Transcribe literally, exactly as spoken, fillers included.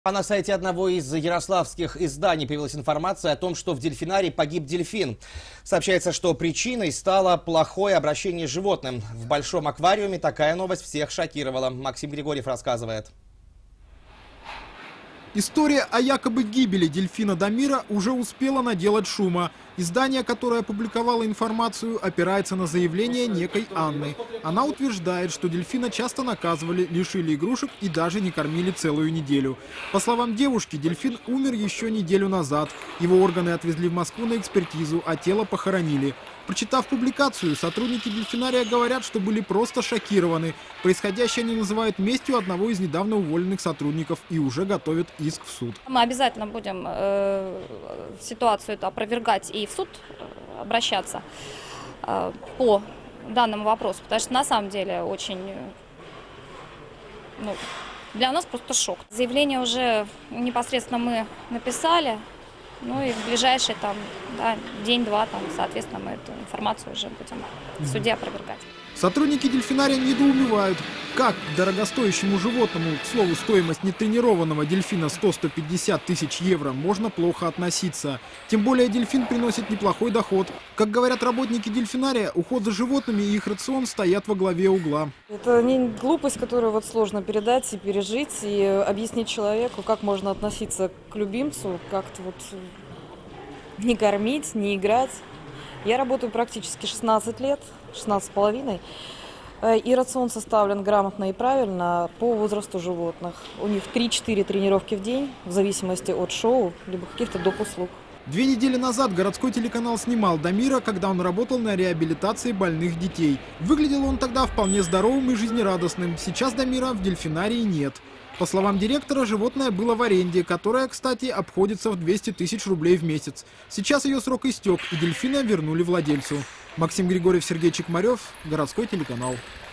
А на сайте одного из ярославских изданий появилась информация о том, что в дельфинарии погиб дельфин. Сообщается, что причиной стало плохое обращение с животным. В большом аквариуме такая новость всех шокировала. Максим Григорьев рассказывает. История о якобы гибели дельфина Дамира уже успела наделать шума. Издание, которое опубликовало информацию, опирается на заявление некой Анны. Она утверждает, что дельфина часто наказывали, лишили игрушек и даже не кормили целую неделю. По словам девушки, дельфин умер еще неделю назад. Его органы отвезли в Москву на экспертизу, а тело похоронили. Прочитав публикацию, сотрудники дельфинария говорят, что были просто шокированы. Происходящее они называют местью одного из недавно уволенных сотрудников и уже готовят иск в суд. Мы обязательно будем э, ситуацию эту опровергать и в суд обращаться э, по данному вопросу, потому что на самом деле очень, ну, для нас просто шок. Заявление уже непосредственно мы написали. Ну и в ближайший там, да, день-два, там, соответственно, мы эту информацию уже будем в суде опровергать. Сотрудники дельфинария недоумевают, как к дорогостоящему животному, к слову, стоимость нетренированного дельфина сто — сто пятьдесят тысяч евро, можно плохо относиться. Тем более дельфин приносит неплохой доход. Как говорят работники дельфинария, уход за животными и их рацион стоят во главе угла. Это не глупость, которую вот сложно передать и пережить, и объяснить человеку, как можно относиться к любимцу, как-то вот не кормить, не играть. Я работаю практически шестнадцать лет, шестнадцать с половиной, и рацион составлен грамотно и правильно по возрасту животных. У них три-четыре тренировки в день, в зависимости от шоу, либо каких-то доп. Услуг. Две недели назад городской телеканал снимал Дамира, когда он работал на реабилитации больных детей. Выглядел он тогда вполне здоровым и жизнерадостным. Сейчас Дамира в дельфинарии нет. По словам директора, животное было в аренде, которая, кстати, обходится в двести тысяч рублей в месяц. Сейчас ее срок истек, и дельфина вернули владельцу. Максим Григорьев, Сергей Чекмарев, городской телеканал.